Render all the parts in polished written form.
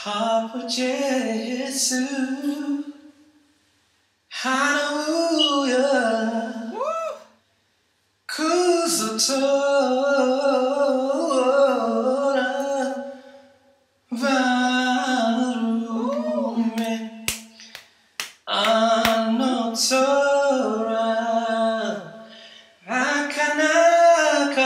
아버 예수 할렐루야 구속토라 바루메 안노토라 아카나카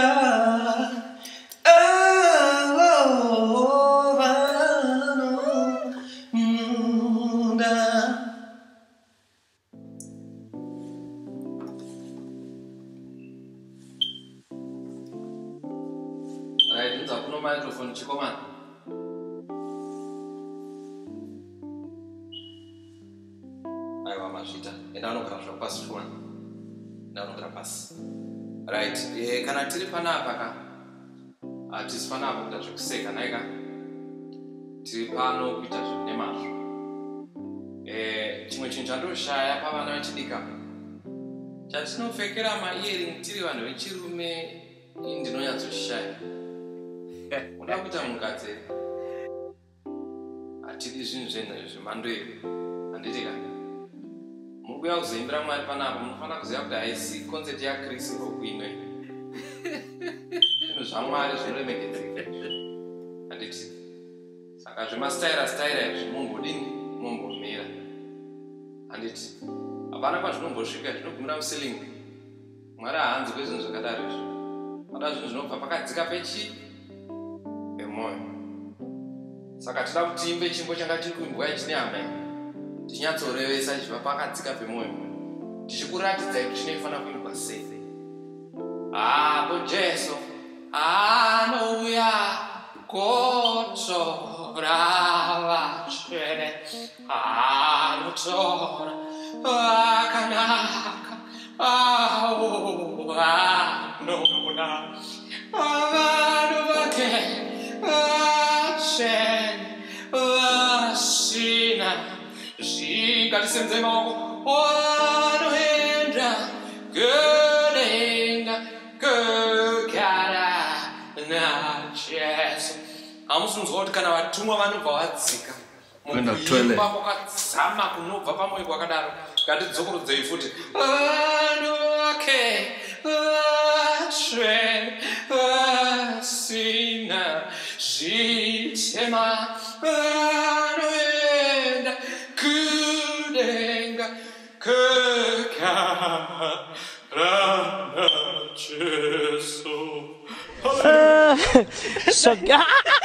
Right, it's up no microphone, Chikoman. I want my shita. And I don't know pass one. Now no pass. Right, can I tell you Panapaka? Artist Panapa that you say, Kanaga. Tripano Peter Nemash. Chimuchinchando Shire, Pavana Chidika. Just no figure out my earring till and which you may in the Noya to shine. Unakuta mkate atili zvinhu mandweri anditeka mukuya kuzoimbira mwari panapa munofana kuziva kuti haisi concept yakrisi rokuino zvinhu zvamwari zvinolemekedzeka handiti saka zvemastaira izvi mumbodini mumbomira handiti hapana kwazvinombosvika zvinogumira musilingi mwari hahanzi kwezvinhu zvakadaro izvi vada zvinhu zvinobva pakadzika pechi moyo saka tida kuti imbe chimbo changa chiri kuimbwa ichine hama tichinyatsorevesa chibva pakadzika pemoyo tichikuratidzai kuti chinofanira kuimbwa sei. Apo Jesu anouya kotora vachene anotora vakanaka anoda vanhu vake vasina zvingatisenzei maoko wanoenda kudenga kugara naJesu. Hamusinzwa kuti kana vatumwa vanobva vadzika mukuimba kwakadzama kunobva pamwoyo kwakadaro ngatidzokorodzeyi futi vanhu vake vasina zvitema vanoenda kudenga kugara naJesu. So